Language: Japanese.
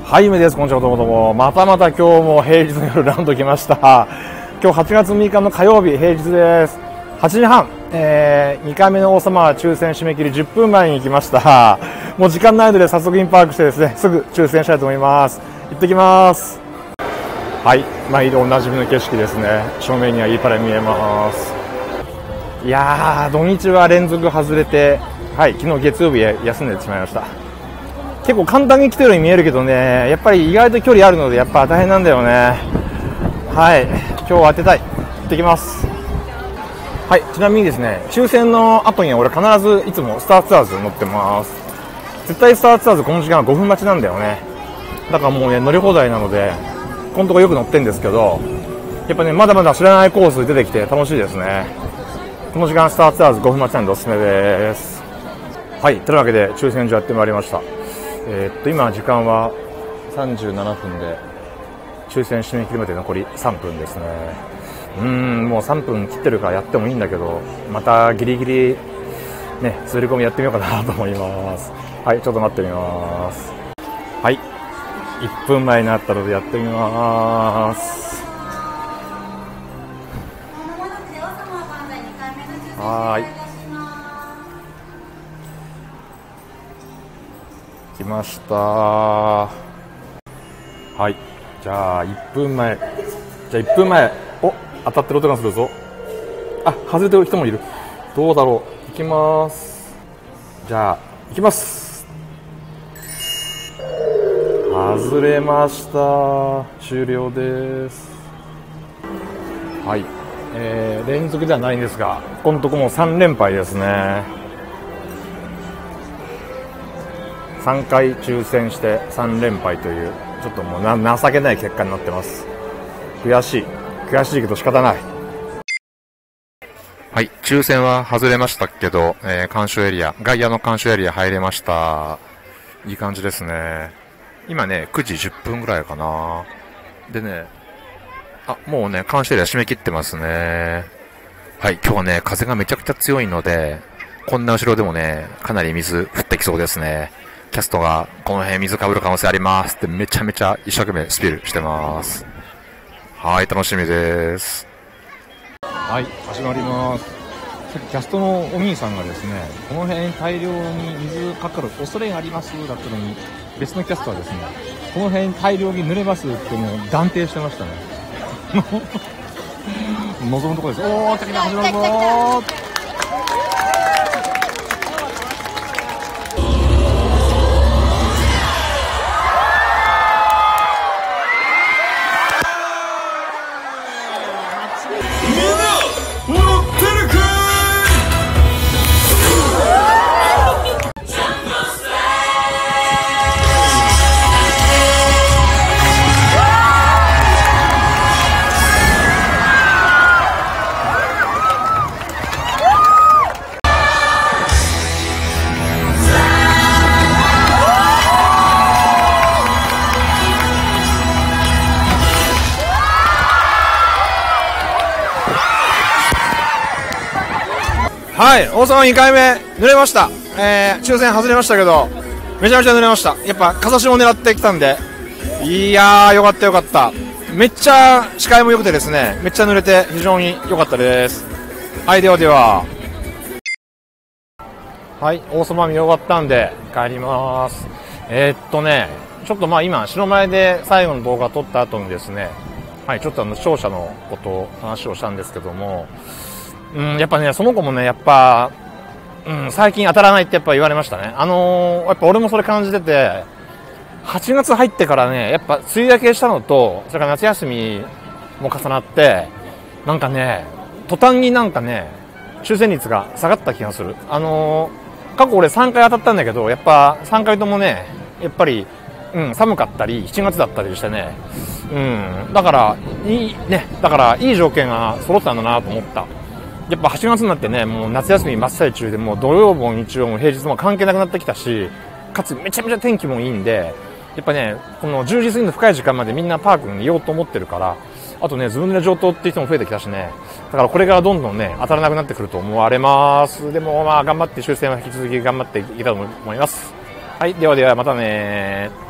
はい、めです。こんにちは、どうもどうも。またまた今日も平日の夜ラウンド来ました。今日8月6日の火曜日、平日です。8時半、2回目の王様抽選締め切り10分前に行きました。もう時間ないので早速インパークしてですね、すぐ抽選したいと思います。行ってきます。はい、毎度おなじみの景色ですね。正面にはいいパレ見えます。いやー、土日は連続外れて、はい、昨日月曜日休んでしまいました。結構簡単に来てるように見えるけどね、やっぱり意外と距離あるのでやっぱ大変なんだよね。はい、今日は当てたい。行ってきます。はい、ちなみにですね、抽選の後には俺必ずいつもスターツアーズ乗ってます。絶対スターツアーズこの時間は5分待ちなんだよね。だからもうね、乗り放題なのでこのとこよく乗ってるんですけど、やっぱね、まだまだ知らないコース出てきて楽しいですね。この時間スターツアーズ5分待ちなんでおすすめです。はい、というわけで抽選所やってまいりました。今時間は37分で抽選締め切りまで残り3分ですね。もう3分切ってるからやってもいいんだけど、またギリギリね、滑り込みやってみようかなと思います。はい、ちょっと待ってみます。はい、1分前になったのでやってみます。はい、来ました。はい、じゃあ1分前、お、当たってる音がするぞ。あ、外れてる人もいる。どうだろう。行きます。じゃあ行きます。外れました。終了です。はい、連続ではないんですが、このとこも3連敗ですね。3回抽選して3連敗という、ちょっともう情けない結果になってます。悔しいけど仕方ない。はい、抽選は外れましたけど、監修エリア、外野の監修エリア入れました。いい感じですね。今ね、9時10分ぐらいかな。でね、もうね、監修エリア締め切ってますね。はい、今日はね、風がめちゃくちゃ強いので、こんな後ろでもね、かなり水降ってきそうですね。キャストがこの辺水かぶる可能性ありますってめちゃめちゃ一生懸命スピールしてます。はい、楽しみです。はい、始まります。さっきキャストのお兄さんがですね、この辺大量に水かかる恐れがありますだったのに、別のキャストはですね、この辺大量に濡れますってもう断定してましたね。望むところです。おー、来た始まるぞー。はい、王様2回目濡れました。抽選外れましたけど、めちゃめちゃ濡れました。やっぱ風下を狙ってきたんで、いやー、よかったよかった。めっちゃ視界も良くてですね、めっちゃ濡れて非常に良かったです。はい、ではでは。はい、王様見終わったんで帰ります。ちょっと今白前で最後の動画を撮った後にですね、はい、ちょっと勝者のことを話をしたんですけども、やっぱね、その子もね、やっぱ、最近当たらないってやっぱ言われましたね。やっぱ俺もそれ感じてて、8月入ってからね、やっぱ梅雨明けしたのと、それから夏休みも重なって、なんかね、途端になんかね、抽選率が下がった気がする。過去俺3回当たったんだけど、やっぱ3回ともね、やっぱり、寒かったり、7月だったりしてね、だからいい条件が揃ったんだなと思った。やっぱ8月になってね、もう夏休み真っ最中で、もう土曜も日曜も平日も関係なくなってきたし、かつめちゃめちゃ天気もいいんで、やっぱね、この10時過ぎの深い時間までみんなパークにいようと思ってるから、あとね、ずぶ濡れ上等っていう人も増えてきたしね、だからこれからどんどんね、当たらなくなってくると思われます。でも頑張って抽選は引き続き頑張っていきたいと思います。はい、ではではまたね。